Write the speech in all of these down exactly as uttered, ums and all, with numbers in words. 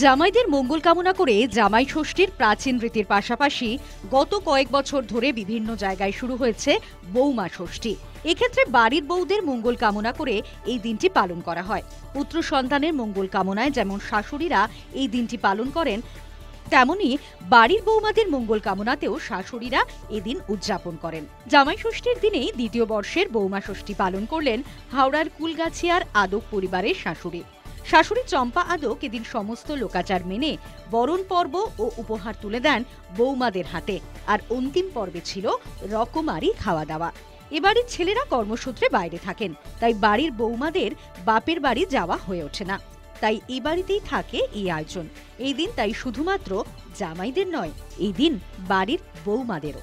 জামাইদের মঙ্গল কামনা করে জামাই ষষ্ঠীর প্রাচীন রীতির পাশাপাশি গত কয়েক বছর ধরে বিভিন্ন জায়গায় শুরু হয়েছে বৌমা ষষ্ঠী। এক্ষেত্রে বাড়ির বউদের মঙ্গল কামনা করে এই দিনটি পালন করা হয়। পুত্র সন্তানের মঙ্গল কামনায় যেমন শাশুড়িরা এই দিনটি পালন করেন, তেমনি বাড়ির বৌমাদের মঙ্গল কামনাতেও শাশুড়িরা এদিন উদযাপন করেন। জামাই ষষ্ঠীর দিনেই দ্বিতীয় বর্ষের বৌমা ষষ্ঠী পালন করলেন হাওড়ার কুলগাছিয়ার আদক পরিবারের শাশুড়ি। শাশুড়ি চম্পা আদক এদিন সমস্ত লোকাচার মেনে বরণ পর্ব ও উপহার তুলে দেন বৌমাদের হাতে। আর অন্তিম পর্বে ছিল রকমারি খাওয়া দাওয়া। এ বাড়ির ছেলেরা কর্মসূত্রে বাইরে থাকেন, তাই বাড়ির বৌমাদের বাপের বাড়ি যাওয়া হয়ে ওঠে না। তাই এই বাড়িতেই থাকে এই আয়োজন। এই দিন তাই শুধুমাত্র জামাইদের নয়, এই দিন বাড়ির বৌমাদেরও।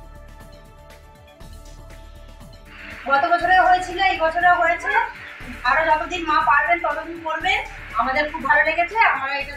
গত বছরে হয়েছিল, এই বছরেও হয়েছে, আরো যতদিন মা পারবেন ততদিন করবেন। আমাদের খুব ভালো লেগেছে। আমরা এটা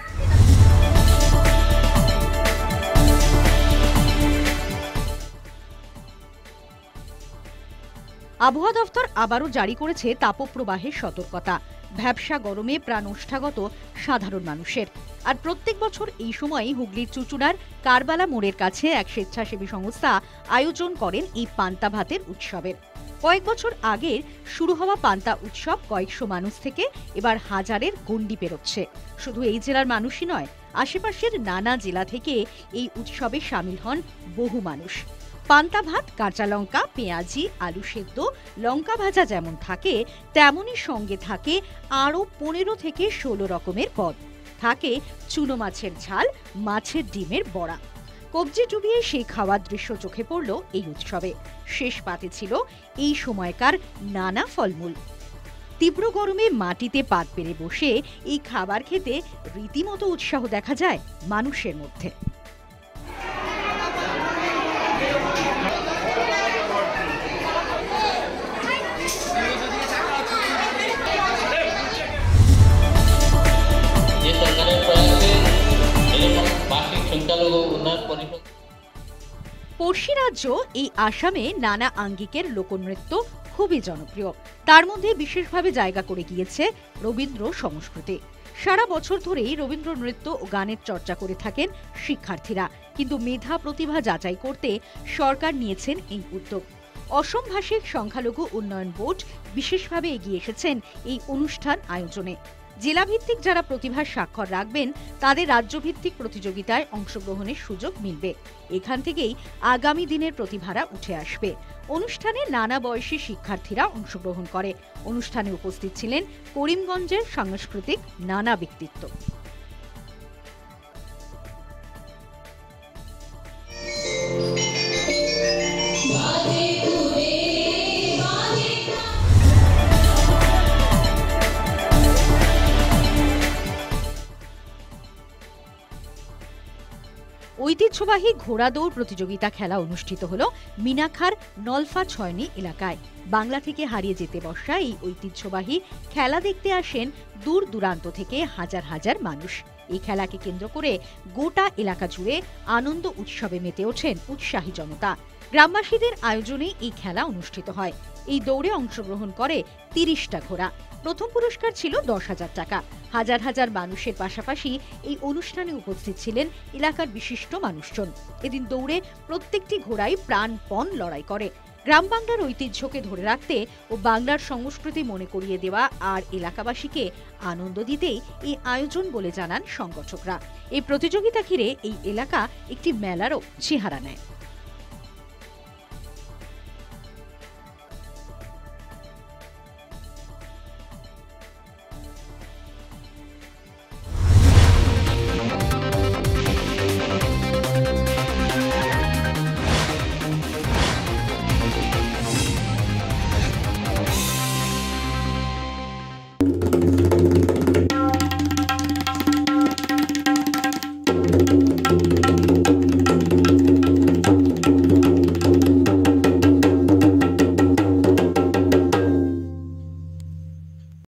আবহাওয়া দফতর আবারও জারি করেছে তাপপ্রবাহের সতর্কতা। ভ্যাপসা গরমে প্রাণ ওষ্ঠাগত সাধারণ মানুষের। আর প্রত্যেক বছর এই সময় হুগলির চুচুড়ার কারবালা মোড়ের কাছে এক স্বেচ্ছাসেবী সংস্থা আয়োজন করেন এই পান্তা ভাতের উৎসবের। কয়েক বছর আগের শুরু হওয়া পান্তা উৎসব কয়েকশো মানুষ থেকে এবার হাজারের গণ্ডি পেরোচ্ছে। শুধু এই জেলার মানুষই নয়, আশেপাশের নানা জেলা থেকে এই উৎসবে সামিল হন বহু মানুষ। পান্তা ভাত, কাঁচা লঙ্কা, পেঁয়াজি, আলু সেদ্ধ, লঙ্কা ভাজা যেমন থাকে, তেমনই সঙ্গে থাকে আরও পনেরো থেকে ষোলো রকমের পদ। থাকে চুনো মাছের ঝাল, মাছের ডিমের বড়া। কবজি ডুবিয়ে সেই খাওয়ার দৃশ্য চোখে পড়ল এই উৎসবে। শেষ পাতে ছিল এই সময়কার নানা ফলমূল। তীব্র গরমে মাটিতে পাত পেরে বসে এই খাবার খেতে রীতিমতো উৎসাহ দেখা যায় মানুষের মধ্যে। পড়শি রাজ্য এই আসামে নানা আঙ্গিকের লোকনৃত্য খুবই জনপ্রিয়। তার মধ্যে বিশেষভাবে জায়গা করে গিয়েছে রবীন্দ্র সংস্কৃতি। সারা বছর ধরেই রবীন্দ্র নৃত্য ও গানের চর্চা করে থাকেন শিক্ষার্থীরা, কিন্তু মেধা প্রতিভা যাচাই করতে সরকার নিয়েছেন এই উদ্যোগ। অসম ভাষিক সংখ্যালঘু উন্নয়ন বোর্ড বিশেষভাবে এগিয়ে এসেছেন এই অনুষ্ঠান আয়োজনে। জেলাভিত্তিক যারা প্রতিভার স্বাক্ষর রাখবেন তাদের রাজ্যভিত্তিক প্রতিযোগিতায় অংশগ্রহণের সুযোগ মিলবে। এখান থেকেই আগামী দিনের প্রতিভারা উঠে আসবে। অনুষ্ঠানে নানা বয়সী শিক্ষার্থীরা অংশগ্রহণ করে। অনুষ্ঠানে উপস্থিত ছিলেন করিমগঞ্জের সাংস্কৃতিক নানা ব্যক্তিত্ব। ঐতিহ্যবাহী ঘোড়া দৌড় প্রতিযোগিতা খেলা অনুষ্ঠিত হল মিনাখার নলফা ছয়নি এলাকায়। বাংলা থেকে হারিয়ে যেতে বসা এই ঐতিহ্যবাহী খেলা দেখতে আসেন দূর দূরান্ত থেকে হাজার হাজার মানুষ। এই খেলাকে কেন্দ্র করে গোটা এলাকা জুড়ে আনন্দ উৎসবে মেতে ওঠেন উৎসাহী জনতা। গ্রামবাসীদের আয়োজনে এই খেলা অনুষ্ঠিত হয়। এই দৌড়ে অংশগ্রহণ করে তিরিশটা ঘোড়া। প্রথম পুরস্কার ছিল দশ হাজার টাকা। হাজার হাজার মানুষের পাশাপাশি এই অনুষ্ঠানে উপস্থিত ছিলেন এলাকার বিশিষ্ট মানুষজন। এদিন দৌড়ে প্রত্যেকটি ঘোড়াই প্রাণপণ লড়াই করে। গ্রাম বাংলার ঐতিহ্যকে ধরে রাখতে ও বাংলার সংস্কৃতি মনে করিয়ে দেওয়া আর এলাকাবাসীকে আনন্দ দিতেই এই আয়োজন বলে জানান সংগঠকরা। এই প্রতিযোগিতা ঘিরে এই এলাকা একটি মেলারও চেহারা নেয়।